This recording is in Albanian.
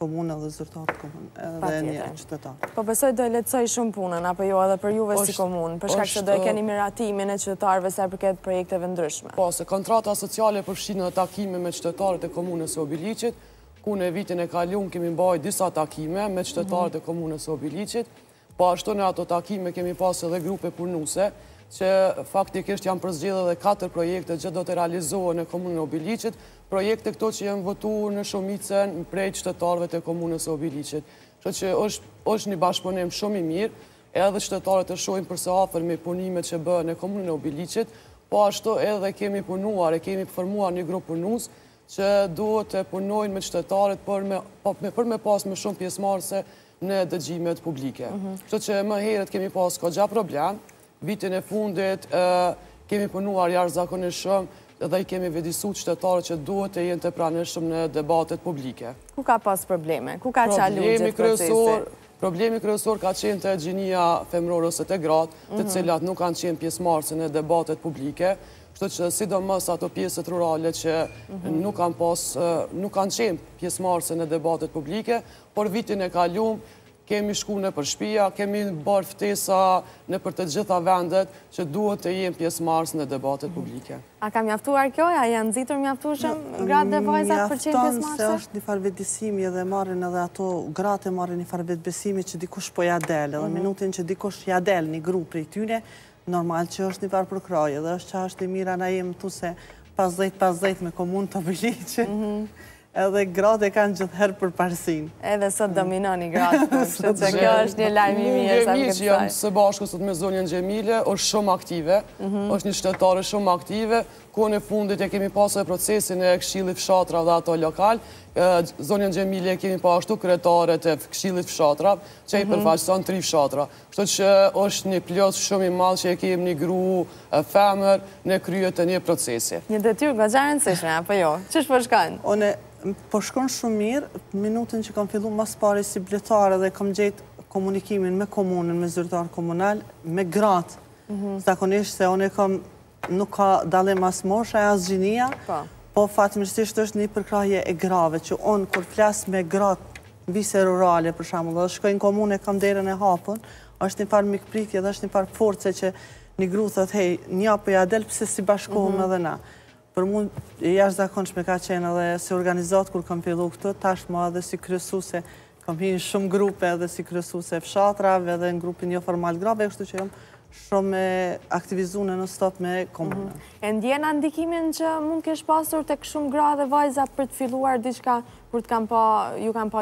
komunë dhe zyrtarët komunë, edhe një qytetarë. Po besoj do e lehtësoj shumë punën, apo jo edhe për juve si komunë, për shkak se do e keni miratimin e qytetarëve sa përket projekteve ndryshme. Po, se kontrata sociale përfshin edhe takime me qytetarët e komunës së Obiliqit, ku në vitin e kaluar kemi mbajtur disa takime me qytetarët e komunës së Obiliqit, po ashtu në ato takime kemi pas edhe grupe punuse, që faktikisht janë përzgjedhur edhe 4 projekte që do të realizohen në komunën e Obiliqit, projekte këto që janë votuar në shumicën prej qytetarëve të komunës së Obiliqit. Kështu që është një bashkëpunim shumë i mirë, edhe qytetarët e shohin përse afër me punimet që bëhen në komunën e Obiliqit, po ashtu edhe kemi punuar e kemi formuar një grup punues që duhet të punojnë me qytetarët për me pas më shumë pjesëmarrëse në dëgjimet publike. Kështu që më herët kemi pas kogja problem. Vitin e fundit kemi punuar jashtëzakonisht shumë dhe i kemi vëdësuar qytetarët që duhet të jenë të pranishëm në debatet publike. Ku ka pas probleme? Ku ka qalu gjithë procesi? Problemi kryesor ka qenë të gjinia femërore ose të gratë, të cilat nuk kanë qenë pjesëmarrëse në debatet publike, kështu që sidomos ato pjesët rurale që nuk kanë qenë pjesëmarrëse në debatet publike, por vitin e kaluar kemi shku në për shtëpia, kemi bërë ftesa në për të gjitha vendet që duhet të jenë pjesëmarrës në debatet publike. A ka mjaftuar kjo? A janë nxitur mjaftueshëm gratë dhe vajzat për qenë pjesëmarrëse? Mjafton se është një farë vetëdijsimi edhe marrin edhe ato gratë marrin një farë vetëbesimi që dikush po ja del, edhe minutin që dikush ja del një grup prej tyre, normal që është një farë përkrahje, dhe është që është e mira na jemi tu se 50-50 me komunë të Obiliqit. Edhe gratë e kanë gjithherë për parësin. Edhe sot dominoni gratë, kështu që kjo është një lajm i mirë sa që jam së bashku sot me zonjën Gjemile, është shumë aktive, është një qytetare shumë aktive, ku në fundit e kemi pasur procesin e Këshillit Fshatra dhe ato lokal. Zonjën Gjemile kemi pa ashtu kryetaret e Këshillit Fshatra, që i përfaqëson 3 fshatra. Kështu që është një plus shumë i madh që e kemi një gru femër në krye të një procesi. Një detyrë goxha e rëndësishme, apo jo? Ç'është po shkon? Po shkon shumë mirë, minutën që kam fillu mas pari si bletare dhe kam gjetë komunikimin me komunën, me zyrtar komunal, me gratë. Zakonisht se unë nuk ka dallim as mosha e as gjinia, po fatmirësisht është një përkrahje e grave, që unë kur flas me gratë vise rurale, për shembull, dhe shkojnë komunë e kam derën e hapun, është një farë mikpritje dhe është një farë force që një gru thot, hej, një apo ja del, pse si bashkohëm edhe na. Për mund, jashtëzakonshme ka qenë edhe si organizat kur kam fillu këtë, tashmë edhe si kryesuese, kam hinë shumë grupe edhe si kryesuese fshatrave edhe në grupin jo formal grave, kështu që jam shumë aktivizune në stop me komunën. E ndjena ndikimin që mund kesh pasur tek shumë gra dhe vajza për të filluar diçka kur ju kanë pa